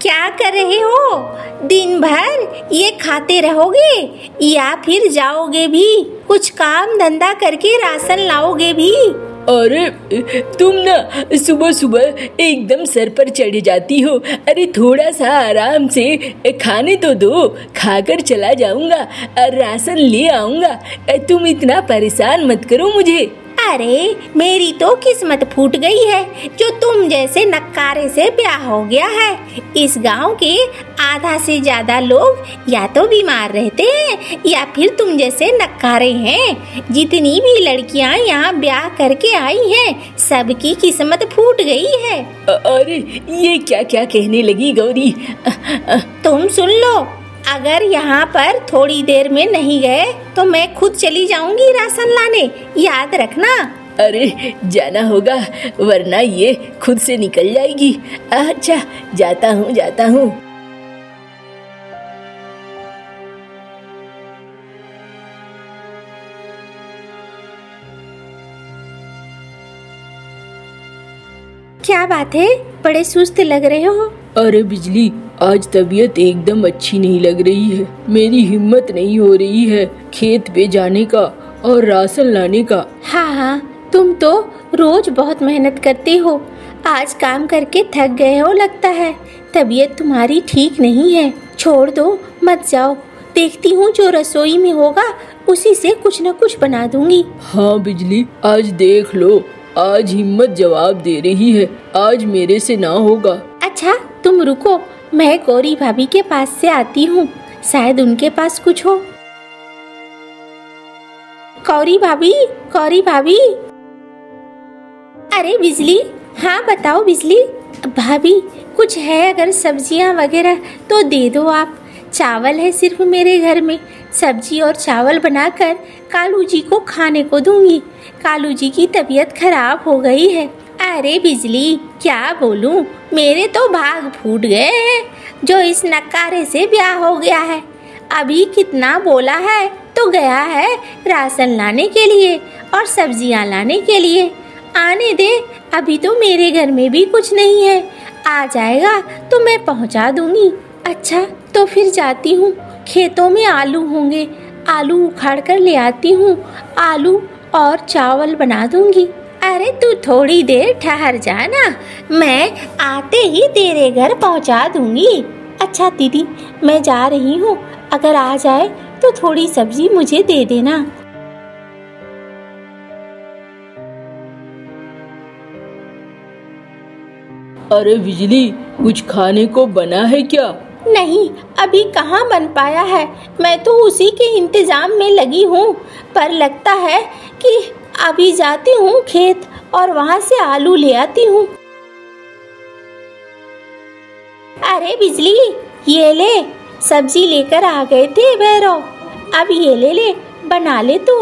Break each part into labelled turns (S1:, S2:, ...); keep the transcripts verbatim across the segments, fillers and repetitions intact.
S1: क्या कर रहे हो? दिन भर ये खाते रहोगे या फिर जाओगे भी? कुछ काम धंधा करके राशन लाओगे भी?
S2: अरे तुम ना सुबह सुबह एकदम सर पर चढ़ जाती हो। अरे थोड़ा सा आराम से खाने तो दो, खाकर चला जाऊंगा, राशन ले आऊंगा। तुम इतना परेशान मत करो मुझे।
S1: अरे मेरी तो किस्मत फूट गई है जो तुम जैसे नक्कारे से ब्याह हो गया है। इस गांव के आधा से ज्यादा लोग या तो बीमार रहते हैं या फिर तुम जैसे नक्कारे हैं। जितनी भी लड़कियां यहाँ ब्याह करके आई हैं, सबकी किस्मत फूट गई है।
S2: अरे ये क्या क्या कहने लगी गौरी?
S1: तुम सुन लो, अगर यहाँ पर थोड़ी देर में नहीं गए तो मैं खुद चली जाऊंगी राशन लाने, याद रखना।
S2: अरे जाना होगा वरना ये खुद से निकल जाएगी। अच्छा जाता हूँ जाता हूँ।
S1: क्या बात है, बड़े सुस्त लग रहे हो?
S2: अरे बिजली, आज तबीयत एकदम अच्छी नहीं लग रही है। मेरी हिम्मत नहीं हो रही है खेत पे जाने का और राशन लाने का।
S1: हाँ हाँ, तुम तो रोज बहुत मेहनत करते हो, आज काम करके थक गए हो लगता है। तबीयत तुम्हारी ठीक नहीं है, छोड़ दो, मत जाओ। देखती हूँ जो रसोई में होगा उसी से कुछ न कुछ बना दूंगी।
S2: हाँ बिजली, आज देख लो, आज हिम्मत जवाब दे रही है, आज मेरे से ना होगा।
S1: अच्छा तुम रुको, मैं गौरी भाभी के पास से आती हूँ, शायद उनके पास कुछ हो। गौरी भाभी, गौरी भाभी। अरे बिजली, हाँ बताओ बिजली। भाभी कुछ है अगर सब्जियाँ वगैरह तो दे दो आप। चावल है सिर्फ मेरे घर में, सब्जी और चावल बनाकर कालू जी को खाने को दूंगी। कालू जी की तबीयत खराब हो गई है। अरे बिजली, क्या बोलूं, मेरे तो भाग फूट गए हैं जो इस नक्कारे से ब्याह हो गया है। अभी कितना बोला है तो गया है राशन लाने के लिए और सब्जियां लाने के लिए। आने दे, अभी तो मेरे घर में भी कुछ नहीं है, आ जाएगा तो मैं पहुंचा दूंगी। अच्छा तो फिर जाती हूँ, खेतों में आलू होंगे, आलू उखाड़ कर ले आती हूँ, आलू और चावल बना दूंगी। अरे तू थोड़ी देर ठहर जाना, मैं आते ही तेरे घर पहुंचा दूंगी। अच्छा दीदी, मैं जा रही हूँ, अगर आ जाए तो थोड़ी सब्जी मुझे दे देना।
S2: अरे बिजली, कुछ खाने को बना है क्या?
S1: नहीं, अभी कहाँ बन पाया है, मैं तो उसी के इंतजाम में लगी हूँ। पर लगता है कि अभी जाती हूँ खेत और वहाँ से आलू ले आती हूँ। अरे बिजली, ये ले, सब्जी लेकर आ गए थे भैरव, अब ये ले ले, बना ले तू।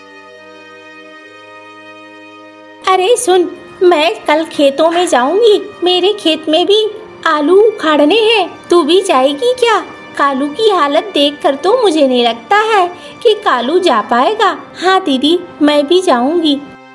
S1: अरे सुन, मैं कल खेतों में जाऊंगी, मेरे खेत में भी आलू उखाड़ने हैं, तू भी जाएगी क्या? कालू की हालत देखकर तो मुझे नहीं लगता है कि कालू जा पाएगा। हाँ दीदी, मैं भी जाऊंगी।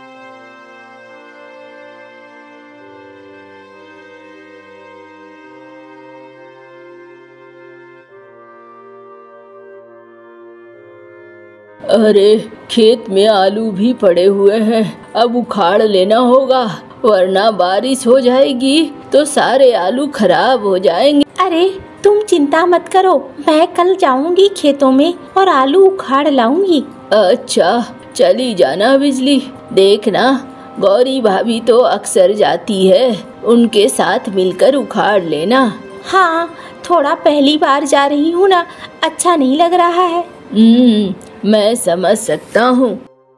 S2: अरे खेत में आलू भी पड़े हुए हैं, अब उखाड़ लेना होगा वरना बारिश हो जाएगी तो सारे आलू खराब हो जाएंगे।
S1: अरे तुम चिंता मत करो, मैं कल जाऊंगी खेतों में और आलू उखाड़ लाऊंगी।
S2: अच्छा चली जाना बिजली, देखना गौरी भाभी तो अक्सर जाती है, उनके साथ मिलकर उखाड़ लेना।
S1: हाँ, थोड़ा पहली बार जा रही हूँ ना, अच्छा नहीं लग रहा है।
S2: हम्म, मैं समझ सकता हूँ।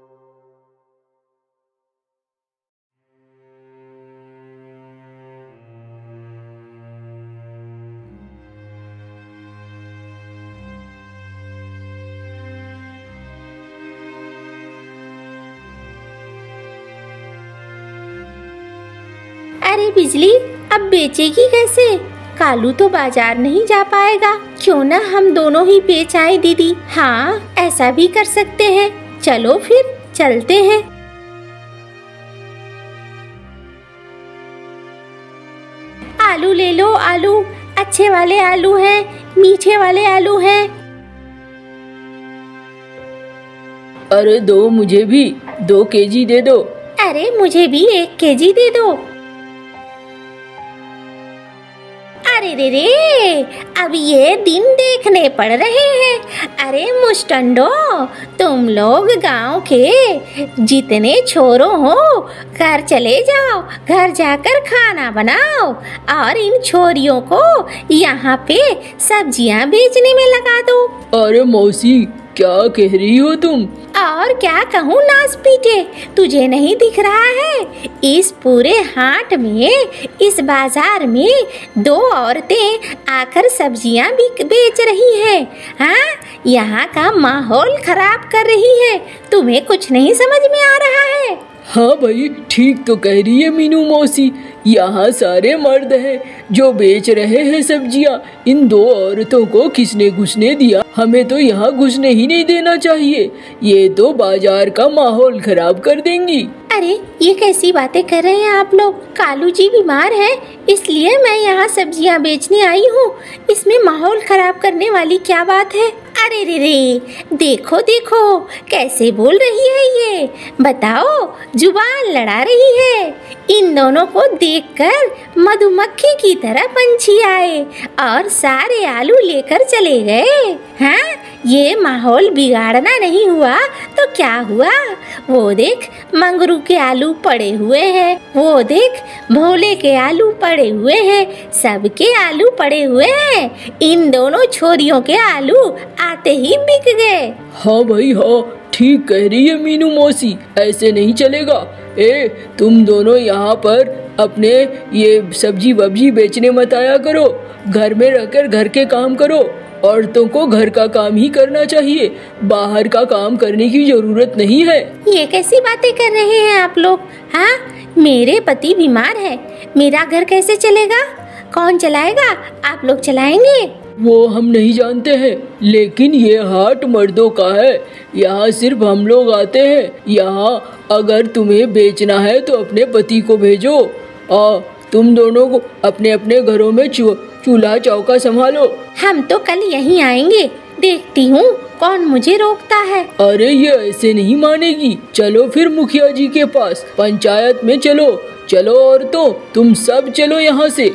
S1: अरे बिजली, अब बेचेगी कैसे? कालू तो बाजार नहीं जा पाएगा, क्यों ना हम दोनों ही बेच आए दीदी। हाँ, ऐसा भी कर सकते हैं, चलो फिर चलते हैं। आलू ले लो, आलू अच्छे वाले आलू हैं, मीठे वाले आलू हैं।
S2: अरे दो मुझे भी, दो केजी दे दो।
S1: अरे मुझे भी एक केजी दे दो। अरे रे रे, अब ये दिन देखने पड़ रहे हैं। अरे मुस्टंडो, तुम लोग गांव के जितने छोरों हो, घर चले जाओ, घर जाकर खाना बनाओ और इन छोरियों को यहाँ पे सब्जियाँ बेचने में लगा दो।
S2: अरे मौसी, क्या कह रही हो तुम?
S1: और क्या कहूँ नास पीटे, तुझे नहीं दिख रहा है? इस पूरे हाट में, इस बाजार में दो औरतें आकर सब्जियां भी बेच रही हैं। हाँ, यहाँ का माहौल खराब कर रही है। तुम्हें कुछ नहीं समझ में आ रहा है?
S2: हाँ भाई, ठीक तो कह रही है मीनू मौसी। यहाँ सारे मर्द हैं जो बेच रहे हैं सब्जियाँ। इन दो औरतों को किसने घुसने दिया? हमें तो यहाँ घुसने ही नहीं देना चाहिए। ये तो बाजार का माहौल खराब कर देंगी।
S1: अरे ये कैसी बातें कर रहे हैं आप लोग? कालू जी बीमार है, इसलिए मैं यहाँ सब्जियाँ बेचने आई हूँ। इसमें माहौल खराब करने वाली क्या बात है? अरे रे रे, देखो देखो कैसे बोल रही है ये। बताओ, जुबान लड़ा रही है। इन दोनों को देखकर मधुमक्खी की तरह पंछी आए और सारे आलू लेकर चले गए। हाँ, ये माहौल बिगाड़ना नहीं हुआ तो क्या हुआ? वो देख, मंगरू के आलू पड़े हुए हैं, वो देख भोले के आलू पड़े हुए हैं, सबके आलू पड़े हुए हैं। इन दोनों छोरियों के आलू आते ही बिक गए।
S2: हाँ भाई हाँ, ठीक कह रही है मीनू मौसी, ऐसे नहीं चलेगा। ए, तुम दोनों यहाँ पर अपने ये सब्जी वब्जी बेचने मत आया करो। घर में रहकर घर के काम करो। औरतों को घर का काम ही करना चाहिए, बाहर का काम करने की जरूरत नहीं है।
S1: ये कैसी बातें कर रहे हैं आप लोग? हाँ, मेरे पति बीमार है, मेरा घर कैसे चलेगा? कौन चलाएगा? आप लोग चलाएंगे?
S2: वो हम नहीं जानते हैं, लेकिन ये हाट मर्दों का है। यहाँ सिर्फ हम लोग आते हैं। यहाँ अगर तुम्हें बेचना है तो अपने पति को भेजो। आ, तुम दोनों को अपने अपने घरों में चूल्हा चौका संभालो।
S1: हम तो कल यहीं आएंगे, देखती हूँ कौन मुझे रोकता है।
S2: अरे ये ऐसे नहीं मानेगी। चलो फिर मुखिया जी के पास, पंचायत में चलो। चलो औरतों, तुम सब चलो यहाँ से।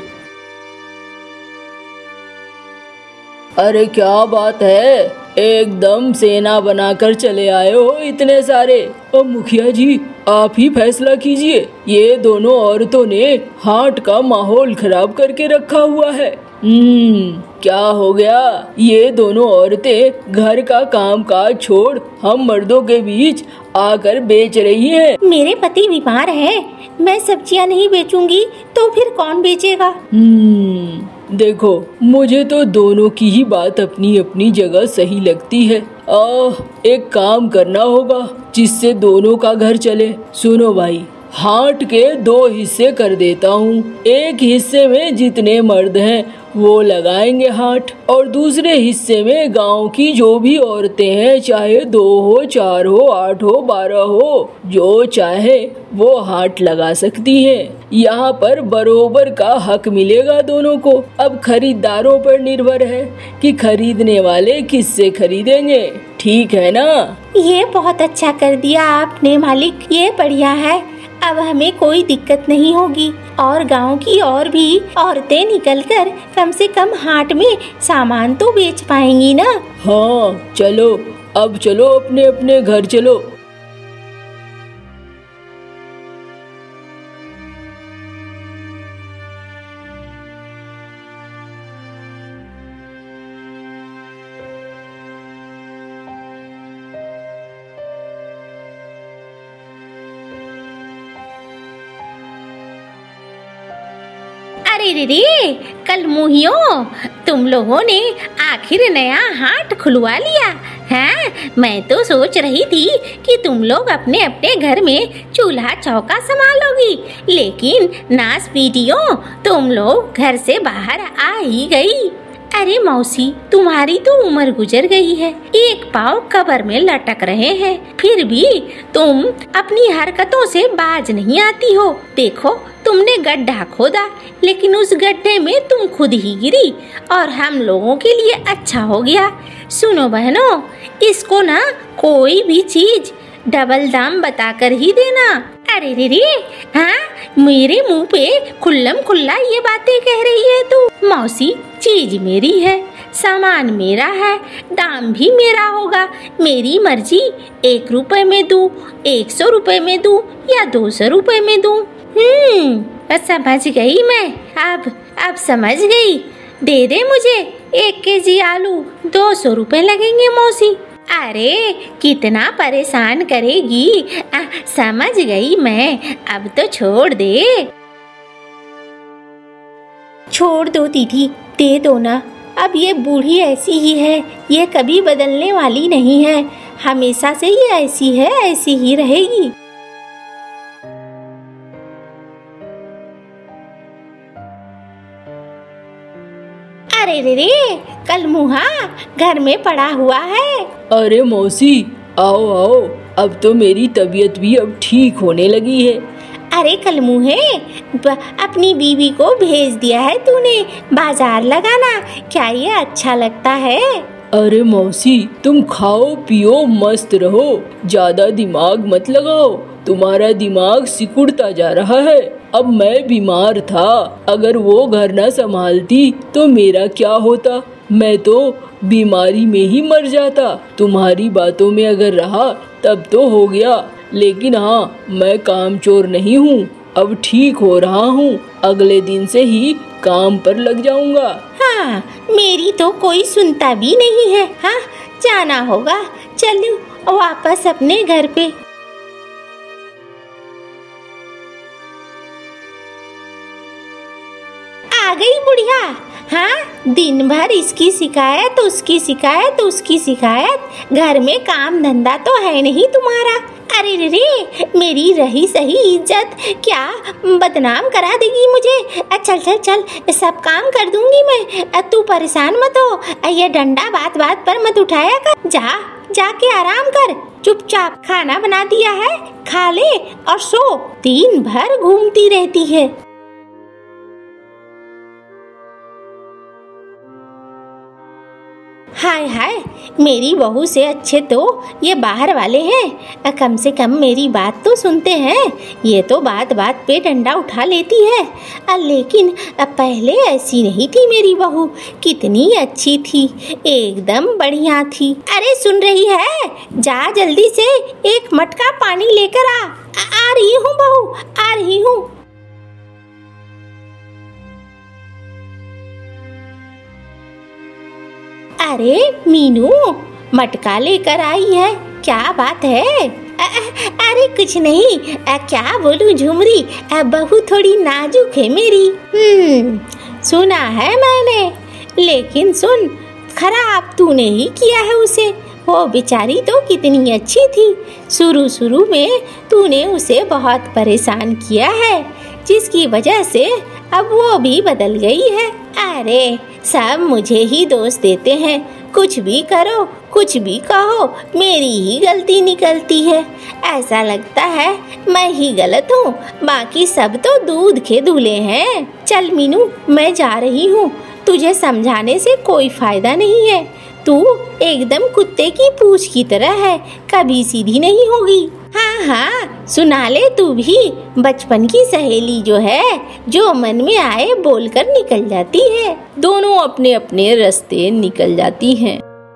S2: अरे क्या बात है, एकदम सेना बनाकर चले आए हो इतने सारे। और मुखिया जी, आप ही फैसला कीजिए। ये दोनों औरतों ने हाट का माहौल खराब करके रखा हुआ है। हम्म, क्या हो गया? ये दोनों औरतें घर का काम काज छोड़ हम मर्दों के बीच आकर बेच रही हैं।
S1: मेरे पति बीमार है, मैं सब्जियां नहीं बेचूंगी तो फिर कौन बेचेगा?
S2: हम्म, देखो, मुझे तो दोनों की ही बात अपनी अपनी जगह सही लगती है। आ, एक काम करना होगा जिससे दोनों का घर चले। सुनो भाई, हाट के दो हिस्से कर देता हूँ। एक हिस्से में जितने मर्द हैं वो लगाएंगे हाट, और दूसरे हिस्से में गांव की जो भी औरतें हैं, चाहे दो हो, चार हो, आठ हो, बारह हो, जो चाहे वो हाट लगा सकती हैं। यहाँ पर बरोबर का हक मिलेगा दोनों को। अब खरीदारों पर निर्भर है कि खरीदने वाले किससे खरीदेंगे। ठीक है ना?
S1: ये बहुत अच्छा कर दिया आपने मालिक, ये बढ़िया है। अब हमें कोई दिक्कत नहीं होगी और गांव की और भी औरतें निकलकर कम से कम हाट में सामान तो बेच पाएंगी ना।
S2: हाँ चलो, अब चलो अपने अपने घर चलो।
S1: अरे रे रे, कल मुहियों, तुम लोगों ने आखिर नया हाट खुलवा लिया है। मैं तो सोच रही थी कि तुम लोग अपने अपने घर में चूल्हा चौका संभालोगी, लेकिन नास पीटियों, तुम लोग घर से बाहर आ ही गई। अरे मौसी, तुम्हारी तो उम्र गुजर गई है, एक पाँव कब्र में लटक रहे हैं, फिर भी तुम अपनी हरकतों से बाज नहीं आती हो। देखो, तुमने गड्ढा खोदा, लेकिन उस गड्ढे में तुम खुद ही गिरी और हम लोगों के लिए अच्छा हो गया। सुनो बहनों, इसको ना कोई भी चीज डबल दाम बताकर ही देना। अरे रे रे, हाँ, मेरे मुंह पे खुल्लम खुल्ला ये बातें कह रही है तू। मौसी, चीज मेरी है, सामान मेरा है, दाम भी मेरा होगा, मेरी मर्जी। एक रुपए में दूं, एक सौ रुपए में दूं या दो सौ रुपए में दूं। हम्म समझ गई मैं, अब अब समझ गई। दे दे मुझे एक केजी आलू, दो सौ रुपए लगेंगे मौसी। अरे कितना परेशान करेगी, आ, समझ गई मैं, अब तो छोड़ दे। छोड़ दो दीदी, दे दो ना। अब ये बूढ़ी ऐसी ही है, ये कभी बदलने वाली नहीं है, हमेशा से ये ऐसी है, ऐसी ही रहेगी। अरे रे रे, कल मुहा घर में पड़ा हुआ है।
S2: अरे मौसी, आओ आओ, अब तो मेरी तबीयत भी अब ठीक होने लगी है।
S1: अरे कल मुहे, अपनी बीवी को भेज दिया है तूने बाजार लगाना, क्या ये अच्छा लगता है?
S2: अरे मौसी, तुम खाओ पियो मस्त रहो, ज्यादा दिमाग मत लगाओ, तुम्हारा दिमाग सिकुड़ता जा रहा है। अब मैं बीमार था, अगर वो घर न संभालती तो मेरा क्या होता, मैं तो बीमारी में ही मर जाता। तुम्हारी बातों में अगर रहा तब तो हो गया, लेकिन हाँ, मैं कामचोर नहीं हूँ, अब ठीक हो रहा हूँ, अगले दिन से ही काम पर लग जाऊंगा।
S1: हाँ, मेरी तो कोई सुनता भी नहीं है। हाँ, जाना होगा, चलो वापस अपने घर पे। आ गई बुढ़िया। हाँ, दिन भर इसकी शिकायत, उसकी शिकायत, उसकी शिकायत, घर में काम धंधा तो है नहीं तुम्हारा। अरे रे रे, मेरी रही सही इज्जत क्या बदनाम करा देगी मुझे। चल चल चल, सब काम कर दूंगी मैं, तू परेशान मत हो। ये डंडा बात बात पर मत उठाया कर, जा जाके आराम कर, चुपचाप खाना बना दिया है, खा ले और सो। दिन भर घूमती रहती है। हाय हाय, मेरी बहू से अच्छे तो ये बाहर वाले हैं, कम से कम मेरी बात तो सुनते हैं। ये तो बात बात पे डंडा उठा लेती है, लेकिन पहले ऐसी नहीं थी मेरी बहू, कितनी अच्छी थी, एकदम बढ़िया थी। अरे सुन रही है, जा जल्दी से एक मटका पानी लेकर आ। आ रही हूँ बहू, आ रही हूँ। अरे मीनू, मटका लेकर आई है, क्या बात है? आ, अरे कुछ नहीं, आ, क्या बोलूं झुमरी, बहू थोड़ी नाजुक है मेरी। हम्म सुना है मैंने, लेकिन सुन, खराब तूने ही किया है उसे। वो बेचारी तो कितनी अच्छी थी, शुरू शुरू में तूने उसे बहुत परेशान किया है, जिसकी वजह से अब वो भी बदल गई है। अरे सब मुझे ही दोष देते हैं, कुछ भी करो, कुछ भी कहो, मेरी ही गलती निकलती है। ऐसा लगता है मैं ही गलत हूँ, बाकी सब तो दूध के दूल्हे हैं। चल मीनू, मैं जा रही हूँ, तुझे समझाने से कोई फायदा नहीं है। तू एकदम कुत्ते की पूंछ की तरह है, कभी सीधी नहीं होगी। हाँ हाँ, सुना ले तू भी, बचपन की सहेली जो है, जो मन में आए बोलकर निकल जाती है।
S2: दोनों अपने अपने रास्ते निकल जाती हैं।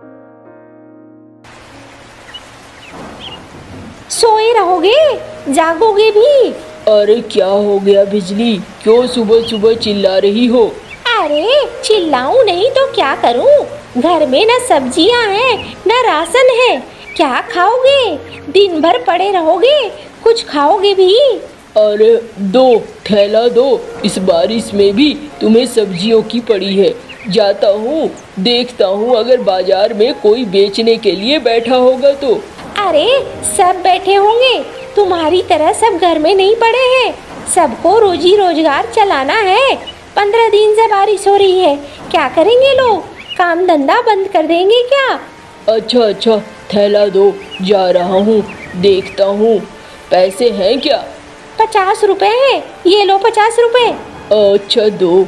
S1: सोए रहोगे, जागोगे भी?
S2: अरे क्या हो गया बिजली, क्यों सुबह सुबह चिल्ला रही हो?
S1: अरे चिल्लाऊं नहीं तो क्या करूं, घर में न सब्जियां हैं न राशन है, क्या खाओगे? दिन भर पड़े रहोगे, कुछ खाओगे भी?
S2: अरे दो थैला दो, इस बारिश में भी तुम्हें सब्जियों की पड़ी है। जाता हूँ, देखता हूँ अगर बाजार में कोई बेचने के लिए बैठा होगा तो।
S1: अरे सब बैठे होंगे, तुम्हारी तरह सब घर में नहीं पड़े हैं, सबको रोजी रोजगार चलाना है। पंद्रह दिन से बारिश हो रही है, क्या करेंगे लोग? काम धंधा बंद कर देंगे क्या?
S2: अच्छा अच्छा, थैला दो, जा रहा हूँ, देखता हूँ पैसे हैं क्या।
S1: पचास रुपए है, ये लो पचास रुपए।
S2: अच्छा दो।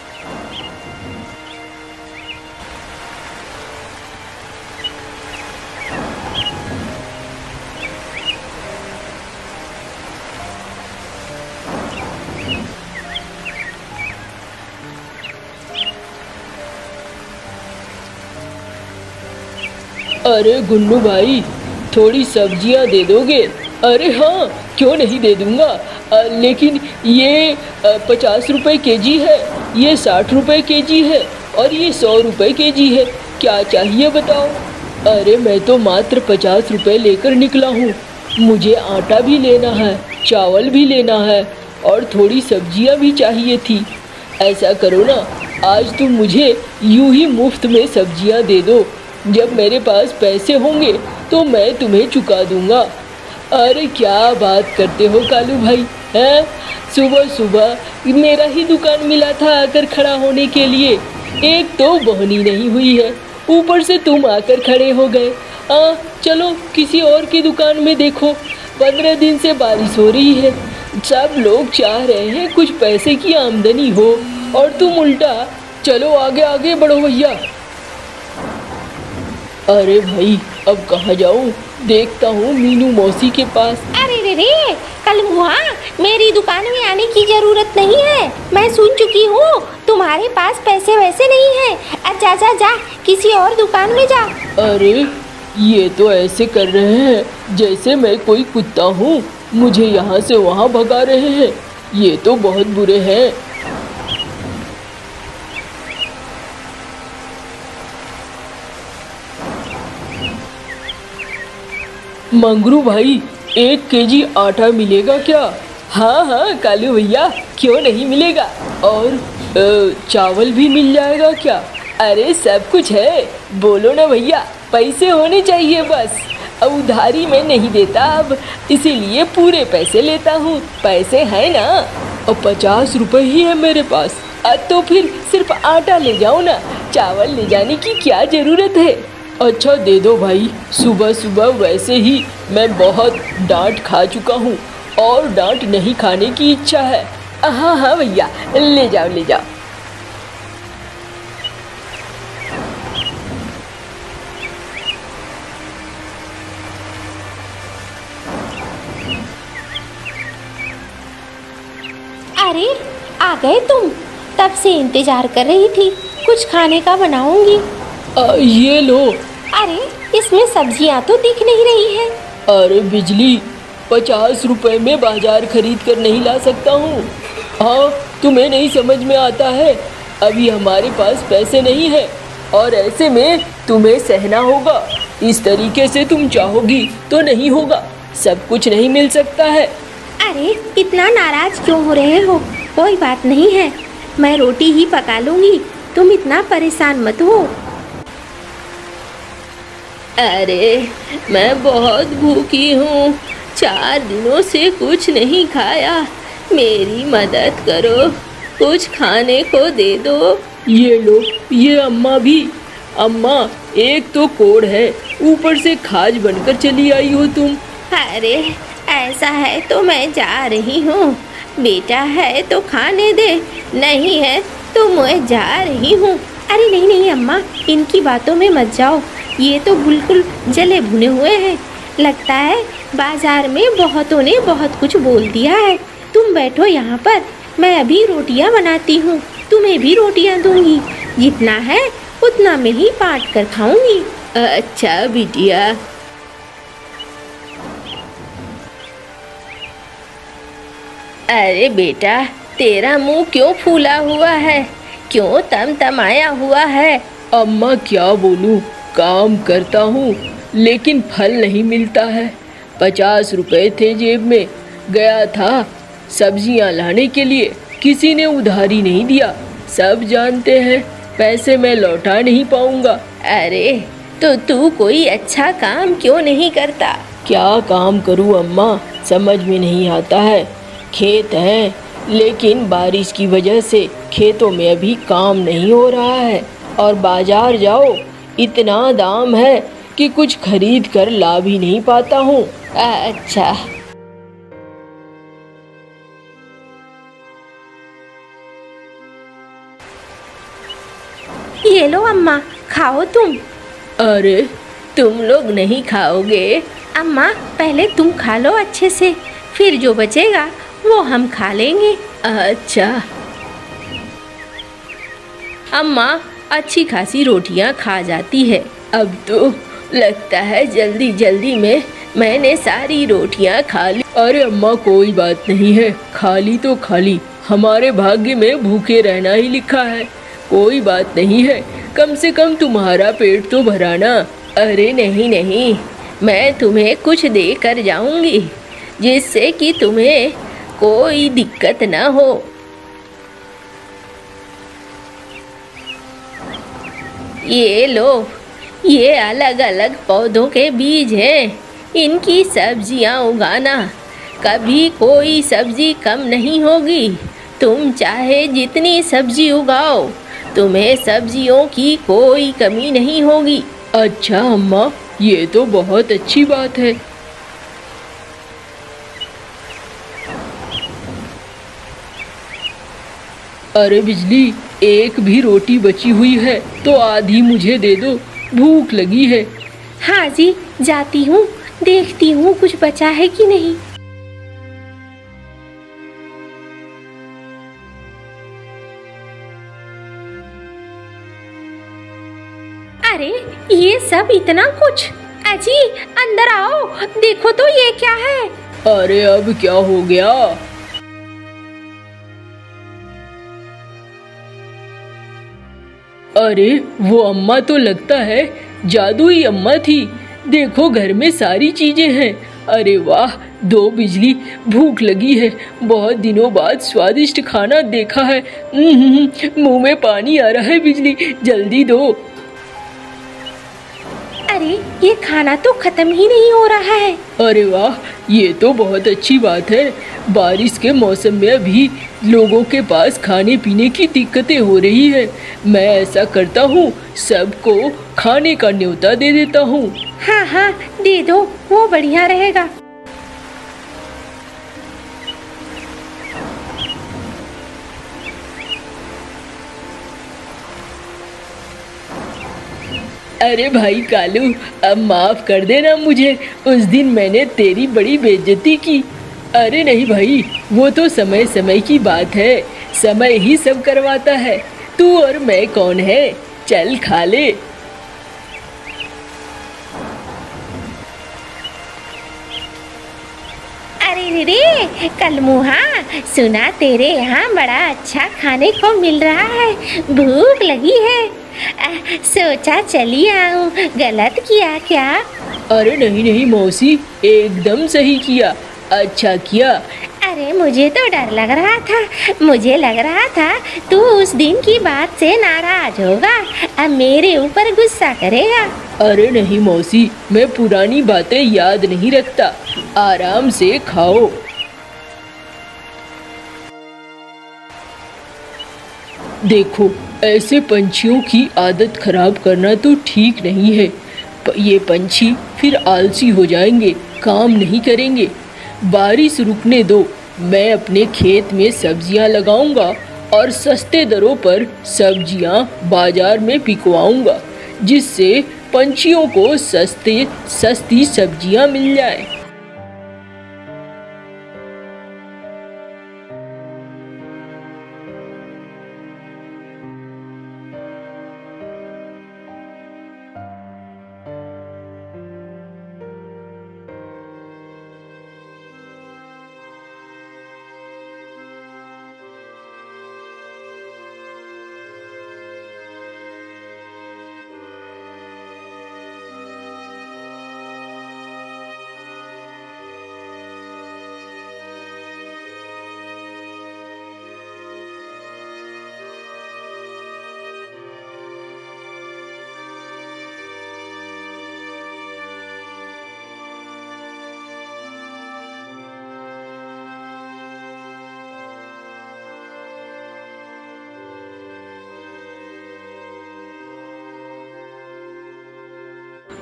S2: अरे गुन्नू भाई, थोड़ी सब्जियां दे दोगे? अरे हाँ, क्यों नहीं दे दूंगा। आ, लेकिन ये पचास रुपए केजी है, ये साठ रुपए केजी है और ये सौ रुपए केजी है। क्या चाहिए बताओ। अरे मैं तो मात्र पचास रुपए लेकर निकला हूँ। मुझे आटा भी लेना है, चावल भी लेना है और थोड़ी सब्जियां भी चाहिए थी। ऐसा करो ना, आज तुम मुझे यूं ही मुफ्त में सब्जियां दे दो। जब मेरे पास पैसे होंगे तो मैं तुम्हें चुका दूंगा। अरे क्या बात करते हो कालू भाई, हैं? सुबह सुबह मेरा ही दुकान मिला था आकर खड़ा होने के लिए। एक तो बोहनी नहीं हुई है, ऊपर से तुम आकर खड़े हो गए। आ, चलो किसी और की दुकान में देखो। पंद्रह दिन से बारिश हो रही है, सब लोग चाह रहे हैं कुछ पैसे की आमदनी हो और तुम उल्टा। चलो आगे आगे बढ़ो भैया। अरे भाई, अब कहाँ जाऊँ? देखता हूँ मीनू मौसी के पास।
S1: अरे रे रे कलमुआ, मेरी दुकान में आने की जरूरत नहीं है। मैं सुन चुकी हूँ तुम्हारे पास पैसे वैसे नहीं है। अच्छा जा जा, किसी और दुकान में जा।
S2: अरे ये तो ऐसे कर रहे हैं जैसे मैं कोई कुत्ता हूँ, मुझे यहाँ से वहाँ भगा रहे हैं। ये तो बहुत बुरे हैं। मंगरू भाई, एक केजी आटा मिलेगा क्या? हाँ हाँ कालू भैया, क्यों नहीं मिलेगा। और चावल भी मिल जाएगा क्या? अरे सब कुछ है, बोलो ना भैया, पैसे होने चाहिए बस। अब उधारी में नहीं देता अब, इसीलिए पूरे पैसे लेता हूँ। पैसे है ना? और पचास रुपए ही है मेरे पास। अब तो फिर सिर्फ आटा ले जाओ ना, चावल ले जाने की क्या ज़रूरत है। अच्छा दे दो भाई, सुबह सुबह वैसे ही मैं बहुत डांट खा चुका हूँ और डांट नहीं खाने की इच्छा है। हाँ हाँ भैया, ले जाओ ले जाओ।
S1: अरे आ गए तुम, तब से इंतजार कर रही थी, कुछ खाने का बनाऊंगी।
S2: आ, ये लो।
S1: अरे इसमें सब्जियां तो दिख नहीं रही है।
S2: अरे बिजली, पचास रुपए में बाजार खरीद कर नहीं ला सकता हूँ। हाँ, तुम्हें नहीं समझ में आता है, अभी हमारे पास पैसे नहीं है और ऐसे में तुम्हें सहना होगा। इस तरीके से तुम चाहोगी तो नहीं होगा, सब कुछ नहीं मिल सकता है।
S1: अरे इतना नाराज क्यों हो रहे हो? कोई बात नहीं है, मैं रोटी ही पका लूंगी, तुम इतना परेशान मत हो।
S3: अरे मैं बहुत भूखी हूँ, चार दिनों से कुछ नहीं खाया, मेरी मदद करो, कुछ खाने को दे दो।
S2: ये लो, ये अम्मा भी। अम्मा, एक तो कोढ़ है, ऊपर से खाज बनकर चली आई हो तुम।
S1: अरे ऐसा है तो मैं जा रही हूँ, बेटा है तो खाने दे, नहीं है तो मैं जा रही हूँ। अरे नहीं नहीं अम्मा, इनकी बातों में मत जाओ, ये तो बिल्कुल जले भुने हुए हैं। लगता है बाजार में बहुतों ने बहुत कुछ बोल दिया है। तुम बैठो यहाँ पर, मैं अभी रोटियाँ बनाती हूँ, तुम्हें भी रोटियाँ दूंगी, जितना है उतना मैं ही बांट कर खाऊंगी।
S3: अच्छा बिटिया। अरे बेटा, तेरा मुंह क्यों फूला हुआ है, क्यों तमतमाया हुआ है?
S2: अम्मा क्या बोलूं, काम करता हूँ लेकिन फल नहीं मिलता है। पचास रुपए थे जेब में, गया था सब्जियाँ लाने के लिए, किसी ने उधारी नहीं दिया। सब जानते हैं पैसे मैं लौटा नहीं पाऊंगा।
S3: अरे तो तू कोई अच्छा काम क्यों नहीं करता?
S2: क्या काम करूँ अम्मा, समझ में नहीं आता है। खेत है लेकिन बारिश की वजह से खेतों में अभी काम नहीं हो रहा है और बाजार जाओ इतना दाम है कि कुछ खरीद कर ला भी नहीं पाता हूँ।
S3: अच्छा,
S1: ये लो अम्मा, खाओ तुम।
S3: अरे तुम लोग नहीं खाओगे?
S1: अम्मा पहले तुम खा लो अच्छे से, फिर जो बचेगा वो हम खा लेंगे।
S3: अच्छा। अम्मा अच्छी खासी रोटियां खा जाती है। अब तो लगता है जल्दी जल्दी में मैंने सारी रोटियां खा ली।
S2: अरे अम्मा कोई बात नहीं है, खाली तो खाली, हमारे भाग्य में भूखे रहना ही लिखा है। कोई बात नहीं है, कम से कम तुम्हारा पेट तो भरा ना।
S3: अरे नहीं नहीं, मैं तुम्हें कुछ दे कर जाऊंगी जिससे कि तुम्हें कोई दिक्कत ना हो। ये लो, ये अलग अलग पौधों के बीज हैं, इनकी सब्जियां उगाना, कभी कोई सब्जी कम नहीं होगी। तुम चाहे जितनी सब्जी उगाओ, तुम्हें सब्जियों की कोई कमी नहीं होगी।
S2: अच्छा अम्मा, ये तो बहुत अच्छी बात है। अरे बिजली, एक भी रोटी बची हुई है तो आधी मुझे दे दो, भूख लगी है।
S1: हाँ जी, जाती हूँ, देखती हूँ कुछ बचा है कि नहीं। अरे ये सब इतना कुछ। अजी अंदर आओ, देखो तो ये क्या है।
S2: अरे अब क्या हो गया? अरे वो अम्मा तो लगता है जादुई अम्मा थी। देखो घर में सारी चीजें हैं। अरे वाह, दो बिजली, भूख लगी है, बहुत दिनों बाद स्वादिष्ट खाना देखा है। मुंह में पानी आ रहा है बिजली, जल्दी दो।
S1: अरे ये खाना तो खत्म ही नहीं हो रहा है।
S2: अरे वाह, ये तो बहुत अच्छी बात है। बारिश के मौसम में अभी लोगों के पास खाने पीने की दिक्कतें हो रही है। मैं ऐसा करता हूँ, सबको खाने का न्योता दे देता हूँ।
S1: हाँ हाँ दे दो, वो बढ़िया रहेगा।
S2: अरे भाई कालू, अब माफ कर देना मुझे, उस दिन मैंने तेरी बड़ी बेइज्जती की। अरे नहीं भाई, वो तो समय समय की बात है, समय ही सब करवाता है। तू और मैं कौन है, चल खा ले।
S1: अरे रे कलमुहा, सुना तेरे यहाँ बड़ा अच्छा खाने को मिल रहा है, भूख लगी है, आ, सोचा चली आऊं, गलत किया क्या?
S2: अरे नहीं नहीं मौसी, एकदम सही किया, अच्छा किया।
S1: अरे मुझे तो डर लग रहा था, मुझे लग रहा था तू उस दिन की बात से नाराज होगा, अब मेरे ऊपर गुस्सा करेगा।
S2: अरे नहीं मौसी, मैं पुरानी बातें याद नहीं रखता, आराम से खाओ। देखो, ऐसे पंछियों की आदत खराब करना तो ठीक नहीं है। ये पंछी फिर आलसी हो जाएंगे, काम नहीं करेंगे। बारिश रुकने दो, मैं अपने खेत में सब्जियां लगाऊंगा और सस्ते दरों पर सब्जियां बाजार में बिकवाऊंगा, जिससे पंछियों को सस्ते सस्ती सब्जियां मिल जाए।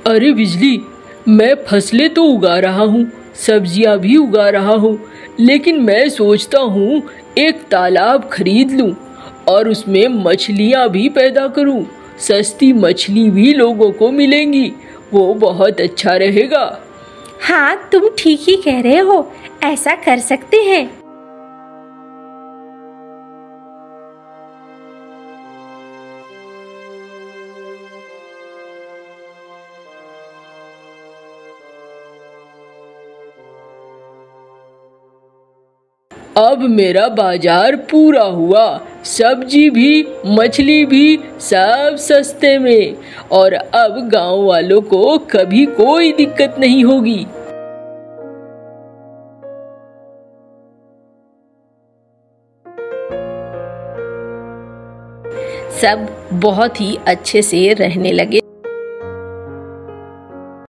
S2: अरे बिजली, मैं फसलें तो उगा रहा हूँ, सब्जियाँ भी उगा रहा हूँ, लेकिन मैं सोचता हूँ एक तालाब खरीद लूँ और उसमें मछलियाँ भी पैदा करूँ। सस्ती मछली भी लोगों को मिलेंगी, वो बहुत अच्छा रहेगा।
S1: हाँ, तुम ठीक ही कह रहे हो, ऐसा कर सकते हैं।
S2: अब मेरा बाजार पूरा हुआ, सब्जी भी मछली भी सब सस्ते में, और अब गांव वालों को कभी कोई दिक्कत नहीं होगी।
S3: सब बहुत ही अच्छे से रहने लगे।